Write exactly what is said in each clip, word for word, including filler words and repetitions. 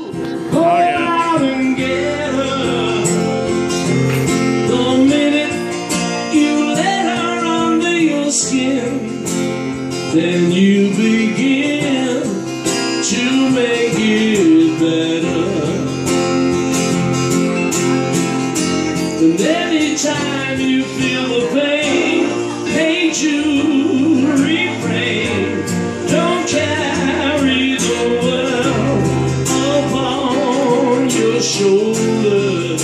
Go out and get her. The minute you let her under your skin, then you begin to make it better. And anytime you feel the pain, hey Jude, refrain. Don't carry the world upon your shoulders.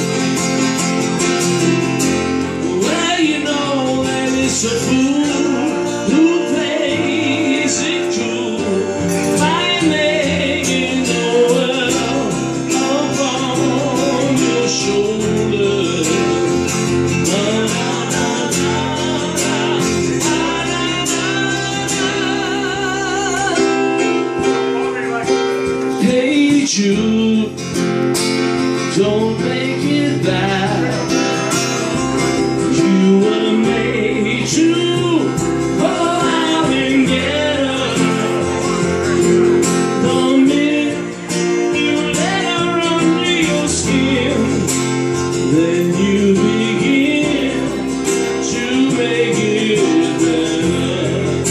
Well, you know that it's a fool who plays it cool by making the world upon your shoulders. Hey Jude, don't make it bad. You were made to go out and get her. The minute you let her under your skin, then you begin to make it better.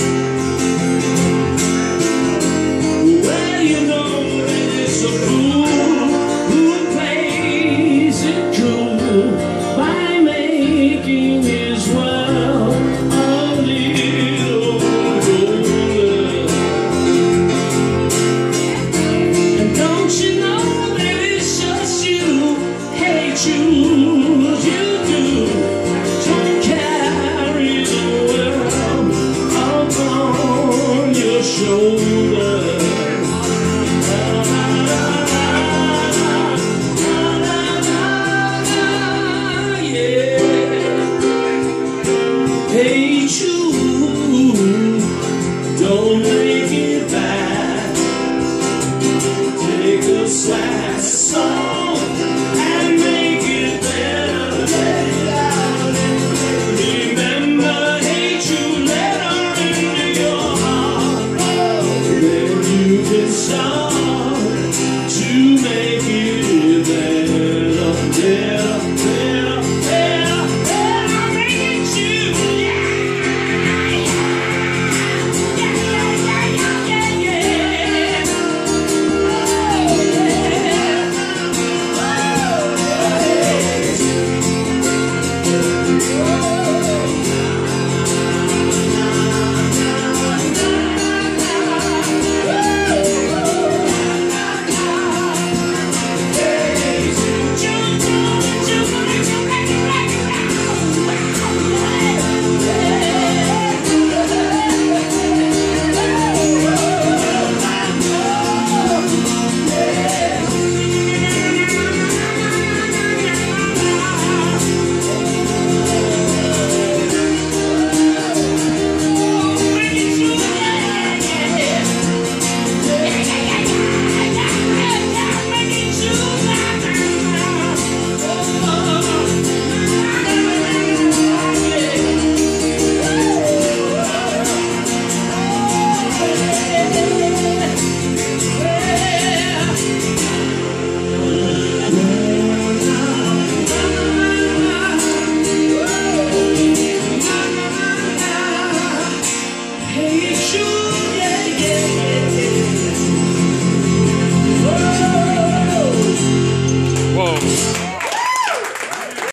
Well, you know that it's a fool who plays it cool by making his world a little older. And don't you know that it's just you, hey Jude, you do. Don't carry the world upon your shoulders. Hey Jude, don't make it bad. Take a sad song.